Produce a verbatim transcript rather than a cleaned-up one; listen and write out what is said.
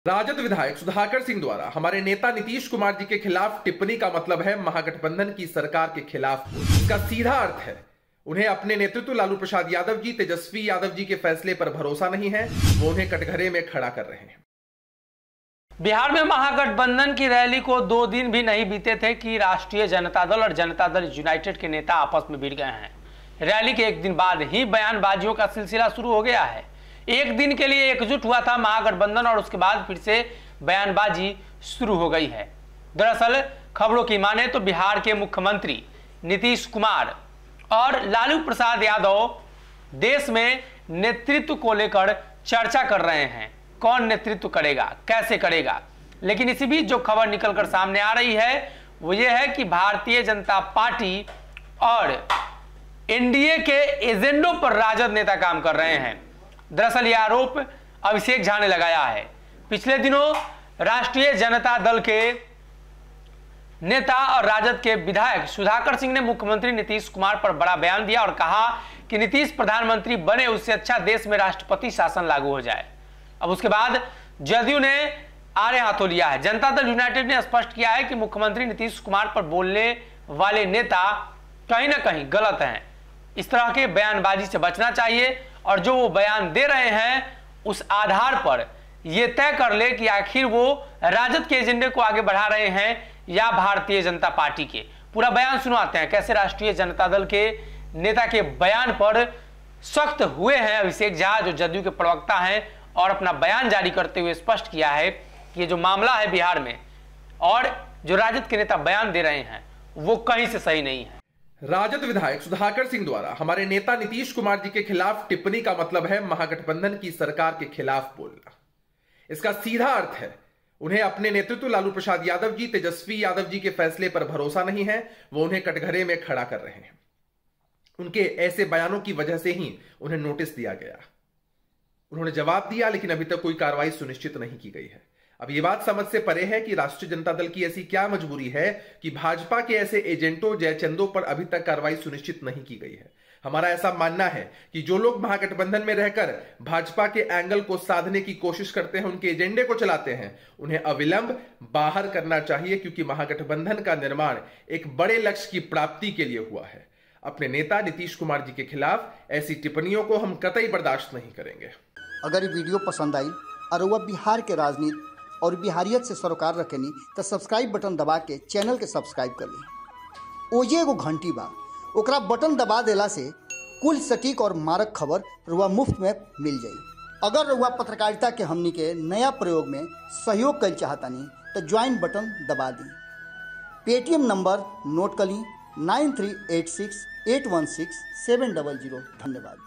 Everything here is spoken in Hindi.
राजद विधायक सुधाकर सिंह द्वारा हमारे नेता नीतीश कुमार जी के खिलाफ टिप्पणी का मतलब है महागठबंधन की सरकार के खिलाफ। इसका सीधा अर्थ है उन्हें अपने नेतृत्व लालू प्रसाद यादव जी, तेजस्वी यादव जी के फैसले पर भरोसा नहीं है। वो उन्हें कटघरे में खड़ा कर रहे हैं। बिहार में महागठबंधन की रैली को दो दिन भी नहीं बीते थे कि राष्ट्रीय जनता दल और जनता दल यूनाइटेड के नेता आपस में भिड़ गए हैं। रैली के एक दिन बाद ही बयानबाजियों का सिलसिला शुरू हो गया है। एक दिन के लिए एकजुट हुआ था महागठबंधन और उसके बाद फिर से बयानबाजी शुरू हो गई है। दरअसल खबरों की माने तो बिहार के मुख्यमंत्री नीतीश कुमार और लालू प्रसाद यादव देश में नेतृत्व को लेकर चर्चा कर रहे हैं। कौन नेतृत्व करेगा, कैसे करेगा। लेकिन इसी बीच जो खबर निकलकर सामने आ रही है वो ये है कि भारतीय जनता पार्टी और एनडीए के एजेंडों पर राजद नेता काम कर रहे हैं। दरअसल यह आरोप अभिषेक झा ने लगाया है। पिछले दिनों राष्ट्रीय जनता दल के नेता और राजद के विधायक सुधाकर सिंह ने मुख्यमंत्री नीतीश कुमार पर बड़ा बयान दिया और कहा कि नीतीश प्रधानमंत्री बने उससे अच्छा देश में राष्ट्रपति शासन लागू हो जाए। अब उसके बाद जदयू ने आड़े हाथों लिया है। जनता दल यूनाइटेड ने स्पष्ट किया है कि मुख्यमंत्री नीतीश कुमार पर बोलने वाले नेता कहीं ना कहीं गलत हैं। इस तरह के बयानबाजी से बचना चाहिए और जो वो बयान दे रहे हैं उस आधार पर ये तय कर ले कि आखिर वो राजद के एजेंडे को आगे बढ़ा रहे हैं या भारतीय जनता पार्टी के। पूरा बयान सुनवाते हैं कैसे राष्ट्रीय जनता दल के नेता के बयान पर सख्त हुए हैं अभिषेक झा, जो जदयू के प्रवक्ता हैं, और अपना बयान जारी करते हुए स्पष्ट किया है कि ये जो मामला है बिहार में और जो राजद के नेता बयान दे रहे हैं वो कहीं से सही नहीं है। राजद विधायक सुधाकर सिंह द्वारा हमारे नेता नीतीश कुमार जी के खिलाफ टिप्पणी का मतलब है महागठबंधन की सरकार के खिलाफ बोलना। इसका सीधा अर्थ है उन्हें अपने नेतृत्व लालू प्रसाद यादव जी, तेजस्वी यादव जी के फैसले पर भरोसा नहीं है। वो उन्हें कटघरे में खड़ा कर रहे हैं। उनके ऐसे बयानों की वजह से ही उन्हें नोटिस दिया गया। उन्होंने जवाब दिया लेकिन अभी तक कोई कार्रवाई सुनिश्चित नहीं की गई है। अब यह बात समझ से परे है कि राष्ट्रीय जनता दल की ऐसी क्या मजबूरी है कि भाजपा के ऐसे एजेंटों, जयचंदों पर अभी तक कार्रवाई सुनिश्चित नहीं की गई है। हमारा ऐसा मानना है कि जो लोग महागठबंधन में रहकर भाजपा के एंगल को साधने की कोशिश करते हैं, उनके एजेंडे को चलाते हैं, उन्हें अविलंब बाहर करना चाहिए, क्योंकि महागठबंधन का निर्माण एक बड़े लक्ष्य की प्राप्ति के लिए हुआ है। अपने नेता नीतीश कुमार जी के खिलाफ ऐसी टिप्पणियों को हम कतई बर्दाश्त नहीं करेंगे। अगर ये वीडियो पसंद आई और वह बिहार के राजनीति और बिहारियत से सरोकार रखेनी तो सब्सक्राइब बटन दबा के चैनल के सब्सक्राइब कर ली। ओजे एगो घंटी बा, ओकरा बटन दबा देला से कुल सटीक और मारक खबर रुआ मुफ्त में मिल जाई। अगर रुआ पत्रकारिता के हमनी के नया प्रयोग में सहयोग कर चाहतानी तो ज्वाइन बटन दबा दी। पेटीएम नंबर नोट कर ली nine three eight six eight one six seven double zero. धन्यवाद।